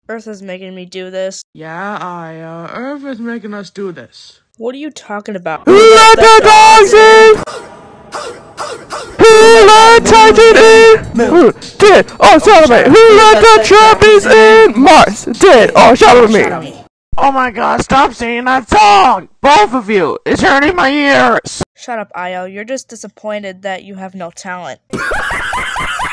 Earth is making me do this. Yeah, Earth is making us do this. What are you talking about? Who let the dogs in? Who let Titan in? Who did? Oh, celebrate! Who let the Trappist in? Mars did! Oh, shout at me! Oh my god, stop singing that song! Both of you! It's hurting my ears! Shut up, Io. You're just disappointed that you have no talent.